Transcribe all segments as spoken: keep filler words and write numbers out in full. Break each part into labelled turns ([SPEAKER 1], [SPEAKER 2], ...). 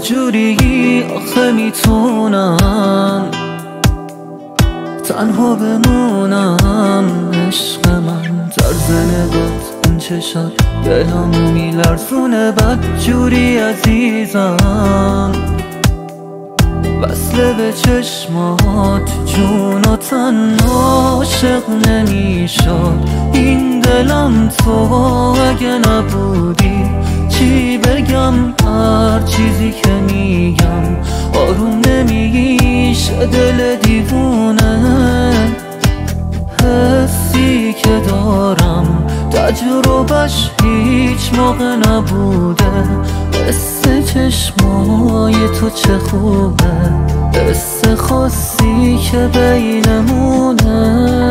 [SPEAKER 1] چجوری آخه میتونم تنها بمونم؟ عشق من طرز نگات اون چشات دلمو میلرزونه بدجوری عزیزم. وصله به چشمات جون و تن عاشق نمیشد این دلم. تو اگه نبودی چی بگم؟ هر چیزی که میگم آروم نمیشه دل دیوونه. حسی که دارم تجربهش هیچ موقع نبوده. قصه چشمای تو چه خوبه، قصه خاصی که بینمونه.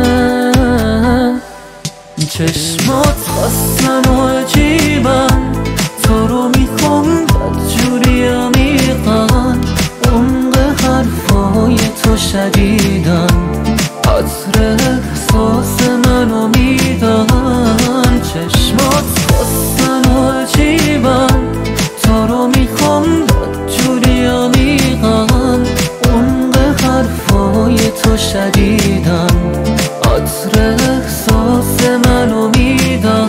[SPEAKER 1] چشمات خواستن و عجیبن، تو رو میخوام بدجوری عمیقن. عمق حرفای تو شدیدن، عطر احساس منو میدن. چشمات خواستن و عجیبن، تو رو میخوام بدجوری عمیقن. عمق حرفای تو شدیدن، عطر احساس منو میدن.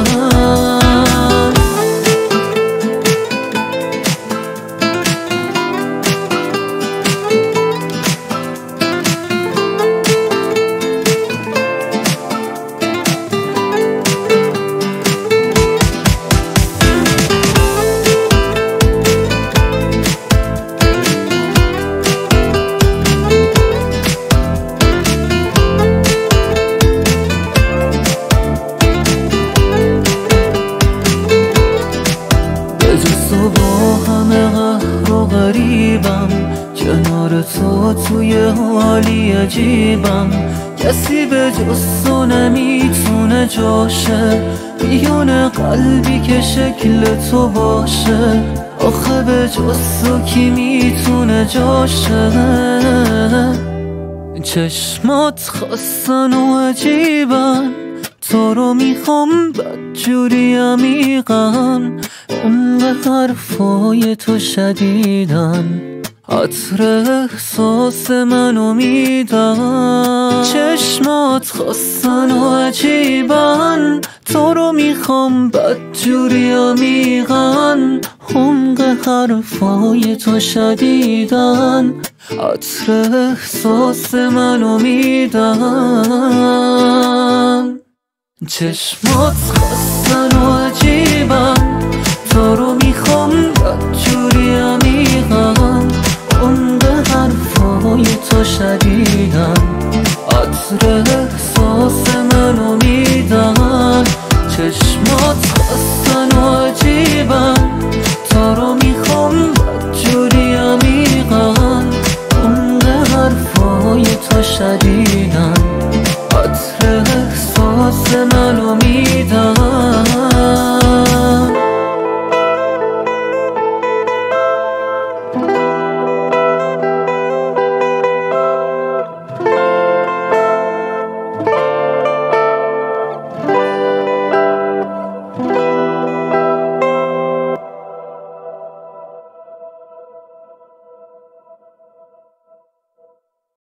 [SPEAKER 1] با همه قهر و غریبم، کنار تو توی حالی عجیبم. کسی به جز تو نمیتونه جاشه میونه قلبی که شکل تو باشه. آخه به جز تو کی میتونه جاشه؟ چشمات خواستن و عجیبن، تو رو میخوام بدجوری عمیقن. عمق حرفای تو شدیدن، عطر احساس منو میدن. چشمات خواستن و عجیبن، تو رو میخوام بدجوری عمیقن. عمق حرفای تو شدیدن، عطر احساس منو میدن. چشمات خواستن و عجیبن، تو رو میخوام بدجوری عمیقن. عمق حرفای تو شدیدن، عطر احساس منو میدن. چشمات خواستن